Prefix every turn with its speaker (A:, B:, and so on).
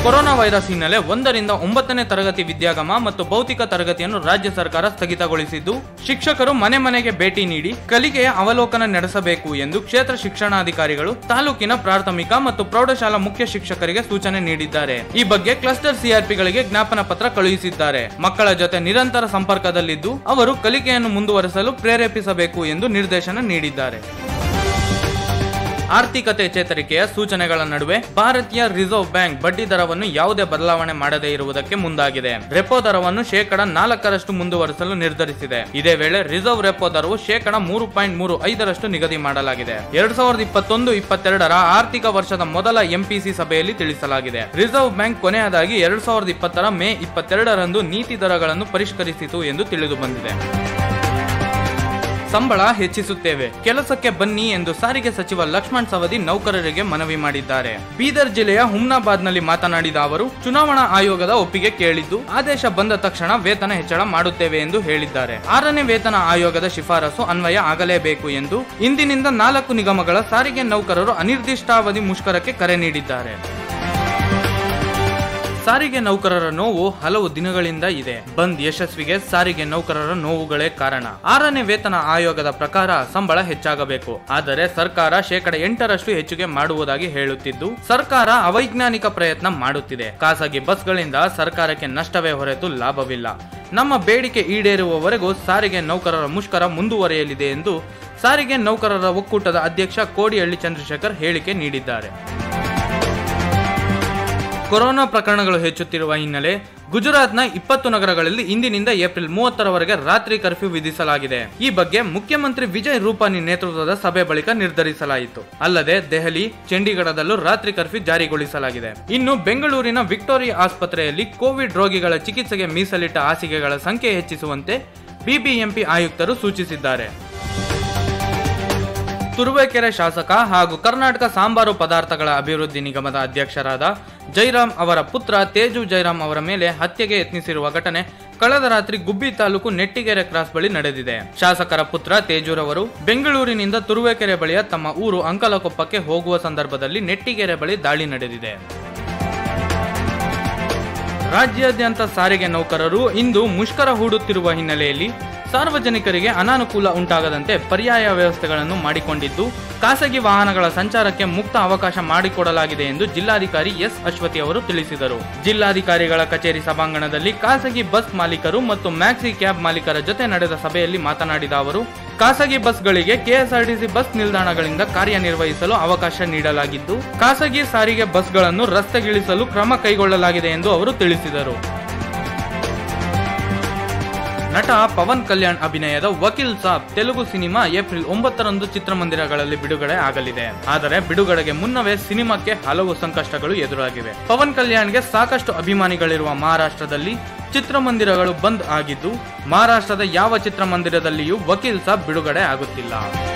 A: Corona virus ಹಿನ್ನೆಲೆ 1 ರಿಂದ 9ನೇ ತರಗತಿ ವಿದ್ಯಾಗಮ ಮತ್ತು ಭೌತಿಕ ತರಗತಿಯನ್ನು ರಾಜ್ಯ ಸರ್ಕಾರ ಸ್ಥಗಿತಗೊಳಿಸಿದ್ದು, ಶಿಕ್ಷಕರು ಮನೆ ಮನೆಗೆ ಭೇಟಿ ನೀಡಿ ಕಲಿಕೆಯ ಅವಲೋಕನ ನಡೆಸಬೇಕು ಎಂದು ಕ್ಷೇತ್ರ ಶಿಕ್ಷಣಾಧಿಕಾರಿಗಳು ತಾಲೂಕಿನ ಪ್ರಾಥಮಿಕ ಮತ್ತು ಪ್ರೌಢಶಾಲಾ ಮುಖ್ಯ ಶಿಕ್ಷಕರಿಗೆ ಸೂಚನೆ ನೀಡಿದ್ದಾರೆ. ಈ ಬಗ್ಗೆ ಕ್ಲಸ್ಟರ್ ಸಿಆರ್ಪಿಗಳಿಗೆ ಜ್ಞಾಪನ ಪತ್ರ ಕಳುಹಿಸಿದ್ದಾರೆ. ಮಕ್ಕಳ ಜೊತೆ ನಿರಂತರ ಸಂಪರ್ಕದಲ್ಲಿದ್ದು ಅವರು ಕಲಿಕೆಯನ್ನು ಮುಂದುವರಿಸಲು ಪ್ರೇರೇಪಿಸಬೇಕು ಎಂದು ನಿರ್ದೇಶನ ನೀಡಿದ್ದಾರೆ. ಆರ್ಥಿಕತೆ ಚೇತರಿಕೆಯ ಸೂಚನೆಗಳ ನಡುವೆ ಭಾರತೀಯ ರಿಸರ್ವ್ ಬ್ಯಾಂಕ್ ಬಡ್ಡಿ ದರವನ್ನು ಯಾವುದೇ ಬದಲಾವಣೆ ಮಾಡದೇ ಇರುವುದಕ್ಕೆ ಮುಂದಾಗಿದೆ. ರೆಪೋ ದರವನ್ನು ಶೇಕಡ 4% ಮುಂದುವರಿಸಲು ನಿರ್ಧರಿಸಿದೆ. ಇದೇ ವೇಳೆ ರಿಸರ್ವ್ ರೆಪೋ ದರವು ಶೇಕಡ 3.35% ನಿಗದಿ ಮಾಡಲಾಗಿದೆ. 2021-22ರ ಆರ್ಥಿಕ ವರ್ಷದ ಮೊದಲ ಎಂಪಿಸಿ ಸಭೆಯಲ್ಲಿ ತಿಳಿಸಲಾಗಿದೆ. ರಿಸರ್ವ್ ಬ್ಯಾಂಕ್ ಕೊನೆಯದಾಗಿ 2020ರ ಮೇ 22ರಂದು ನೀತಿ ದರಗಳನ್ನು ಪರಿಷ್ಕರಿಸಿತು ಎಂದು ತಿಳಿದು ಬಂದಿದೆ. ಸಂಬಳ ಹೆಚ್ಚಿಸುತ್ತೇವೆ, ಕೆಲಸಕ್ಕೆ ಬನ್ನಿ ಎಂದು ಸಾರಿಗೆ ಸಚಿವ ಲಕ್ಷ್ಮಣ್ ಸವದಿ ನೌಕರರಿಗೆ ಮನವಿ ಮಾಡಿದ್ದಾರೆ. ಬೀದರ್ ಜಿಲ್ಲೆಯ ಹುಮ್ನಾಬಾದ್ನಲ್ಲಿ ಮಾತನಾಡಿದ ಅವರು, ಚುನಾವಣಾ ಆಯೋಗದ ಒಪ್ಪಿಗೆ ಕೇಳಿದ್ದು, ಆದೇಶ ಬಂದ ತಕ್ಷಣ ವೇತನ ಹೆಚ್ಚಳ ಮಾಡುತ್ತೇವೆ ಎಂದು ಹೇಳಿದ್ದಾರೆ. 6ನೇ ವೇತನ ಆಯೋಗದ ಶಿಫಾರಸು ಅನ್ವಯ ಆಗಲೇಬೇಕು ಎಂದು ಇಂದಿನಿಂದ 4 ನಿಗಮಗಳ ಸಾರಿಗೆ ನೌಕರರು ಅನಿರ್ದಿಷ್ಟಾವಧಿ ಮುಷ್ಕರಕ್ಕೆ ಕರೆ ನೀಡಿದ್ದಾರೆ. ಸಾರಿಗೆ ನೌಕರರ ನೋವು ಹಲವು ದಿನಗಳಿಂದ ಇದೆ. ಬಂದ್ ಯಶಸ್ವಿಗೆ ಸಾರಿಗೆ ನೌಕರರ ನೋವುಗಳೇ ಕಾರಣ. 6ನೇ ವೇತನ ಆಯೋಗದ ಪ್ರಕಾರ ಸಂಬಳ ಹೆಚ್ಚಾಗಬೇಕು, ಆದರೆ ಸರ್ಕಾರ ಶೇಕಡ 8ರಷ್ಟು ಹೆಚ್ಚಿಗೆ ಮಾಡುವುದಾಗಿ ಹೇಳುತ್ತಿದ್ದು, ಸರ್ಕಾರ ಅವೈಜ್ಞಾನಿಕ ಪ್ರಯತ್ನ ಮಾಡುತ್ತಿದೆ. ಖಾಸಗಿ ಬಸ್ಗಳಿಂದ ಸರ್ಕಾರಕ್ಕೆ ನಷ್ಟವೇ ಹೊರತು ಲಾಭವಿಲ್ಲ. ನಮ್ಮ ಬೇಡಿಕೆ ಈಡೇರುವವರೆಗೂ ಸಾರಿಗೆ ನೌಕರರ ಮುಷ್ಕರ ಮುಂದುವರಿಯಲಿದೆ ಎಂದು ಸಾರಿಗೆ ನೌಕರರ ಒಕ್ಕೂಟದ ಅಧ್ಯಕ್ಷ ಕೋಡಿಹಳ್ಳಿ ಚಂದ್ರಶೇಖರ್ ಹೇಳಿಕೆ ನೀಡಿದ್ದಾರೆ. ಕೊರೋನಾ ಪ್ರಕರಣಗಳು ಹೆಚ್ಚುತ್ತಿರುವ ಹಿನ್ನೆಲೆ ಗುಜರಾತ್ನ 20 ನಗರಗಳಲ್ಲಿ ಇಂದಿನಿಂದ ಏಪ್ರಿಲ್ 30ರವರೆಗೆ ರಾತ್ರಿ ಕರ್ಫ್ಯೂ ವಿಧಿಸಲಾಗಿದೆ. ಈ ಬಗ್ಗೆ ಮುಖ್ಯಮಂತ್ರಿ ವಿಜಯ್ ರೂಪಾನಿ ನೇತೃತ್ವದ ಸಭೆ ಬಳಿಕ ನಿರ್ಧರಿಸಲಾಯಿತು. ಅಲ್ಲದೆ ದೆಹಲಿ, ಚಂಡೀಗಢದಲ್ಲೂ ರಾತ್ರಿ ಕರ್ಫ್ಯೂ ಜಾರಿಗೊಳಿಸಲಾಗಿದೆ. ಇನ್ನು ಬೆಂಗಳೂರಿನ ವಿಕ್ಟೋರಿಯಾ ಆಸ್ಪತ್ರೆಯಲ್ಲಿ ಕೋವಿಡ್ ರೋಗಿಗಳ ಚಿಕಿತ್ಸೆಗೆ ಮೀಸಲಿಟ್ಟ ಹಾಸಿಗೆಗಳ ಸಂಖ್ಯೆ ಹೆಚ್ಚಿಸುವಂತೆ ಬಿಬಿಎಂಪಿ ಆಯುಕ್ತರು ಸೂಚಿಸಿದ್ದಾರೆ. ತುರುವೇಕೆರೆ ಶಾಸಕ ಹಾಗೂ ಕರ್ನಾಟಕ ಸಾಂಬಾರು ಪದಾರ್ಥಗಳ ಅಭಿವೃದ್ಧಿ ನಿಗಮದ ಅಧ್ಯಕ್ಷರಾದ ಜೈರಾಮ್ ಅವರ ಪುತ್ರ ತೇಜು ಜೈರಾಮ್ ಅವರ ಮೇಲೆ ಹತ್ಯೆಗೆ ಯತ್ನಿಸಿರುವ ಘಟನೆ ಕಳೆದ ರಾತ್ರಿ ಗುಬ್ಬಿ ತಾಲೂಕು ನೆಟ್ಟಿಗೆರೆ ಕ್ರಾಸ್ ಬಳಿ ನಡೆದಿದೆ. ಶಾಸಕರ ಪುತ್ರ ತೇಜೂರವರು ಬೆಂಗಳೂರಿನಿಂದ ತುರುವೇಕೆರೆ ಬಳಿಯ ತಮ್ಮ ಊರು ಅಂಕಲಕೊಪ್ಪಕ್ಕೆ ಹೋಗುವ ಸಂದರ್ಭದಲ್ಲಿ ನೆಟ್ಟಿಗೆರೆ ಬಳಿ ದಾಳಿ ನಡೆದಿದೆ. ರಾಜ್ಯಾದ್ಯಂತ ಸಾರಿಗೆ ನೌಕರರು ಇಂದು ಮುಷ್ಕರ ಹೂಡುತ್ತಿರುವ ಹಿನ್ನೆಲೆಯಲ್ಲಿ ಸಾರ್ವಜನಿಕರಿಗೆ ಅನಾನುಕೂಲ ಉಂಟಾಗದಂತೆ ಪರ್ಯಾಯ ವ್ಯವಸ್ಥೆಗಳನ್ನು ಮಾಡಿಕೊಂಡಿದ್ದು, ಖಾಸಗಿ ವಾಹನಗಳ ಸಂಚಾರಕ್ಕೆ ಮುಕ್ತ ಅವಕಾಶ ಮಾಡಿಕೊಡಲಾಗಿದೆ ಎಂದು ಜಿಲ್ಲಾಧಿಕಾರಿ ಎಸ್ ಅಶ್ವತಿ ಅವರು ತಿಳಿಸಿದರು. ಜಿಲ್ಲಾಧಿಕಾರಿಗಳ ಕಚೇರಿ ಸಭಾಂಗಣದಲ್ಲಿ ಖಾಸಗಿ ಬಸ್ ಮಾಲೀಕರು ಮತ್ತು ಮ್ಯಾಕ್ಸಿ ಕ್ಯಾಬ್ ಮಾಲೀಕರ ಜೊತೆ ನಡೆದ ಸಭೆಯಲ್ಲಿ ಮಾತನಾಡಿದ ಅವರು, ಖಾಸಗಿ ಬಸ್ಗಳಿಗೆ ಕೆಎಸ್ಆರ್ಟಿಸಿ ಬಸ್ ನಿಲ್ದಾಣಗಳಿಂದ ಕಾರ್ಯನಿರ್ವಹಿಸಲು ಅವಕಾಶ ನೀಡಲಾಗಿದ್ದು, ಖಾಸಗಿ ಸಾರಿಗೆ ಬಸ್ಗಳನ್ನು ರಸ್ತೆಗಿಳಿಸಲು ಕ್ರಮ ಕೈಗೊಳ್ಳಲಾಗಿದೆ ಎಂದು ಅವರು ತಿಳಿಸಿದರು. ನಟ ಪವನ್ ಕಲ್ಯಾಣ್ ಅಭಿನಯದ ವಕೀಲ್ ಸಾಬ್ ತೆಲುಗು ಸಿನಿಮಾ ಏಪ್ರಿಲ್ 9ರಂದು ಚಿತ್ರಮಂದಿರಗಳಲ್ಲಿ ಬಿಡುಗಡೆ ಆಗಲಿದೆ. ಆದರೆ ಬಿಡುಗಡೆಗೆ ಮುನ್ನವೇ ಸಿನಿಮಾಕ್ಕೆ ಹಲವು ಸಂಕಷ್ಟಗಳು ಎದುರಾಗಿವೆ. ಪವನ್ ಕಲ್ಯಾಣ್ಗೆ ಸಾಕಷ್ಟು ಅಭಿಮಾನಿಗಳಿರುವ ಮಹಾರಾಷ್ಟ್ರದಲ್ಲಿ ಚಿತ್ರಮಂದಿರಗಳು ಬಂದ್ ಆಗಿದ್ದು, ಮಹಾರಾಷ್ಟ್ರದ ಯಾವ ಚಿತ್ರಮಂದಿರದಲ್ಲಿಯೂ ವಕೀಲ್ ಸಾಬ್ ಬಿಡುಗಡೆ ಆಗುತ್ತಿಲ್ಲ.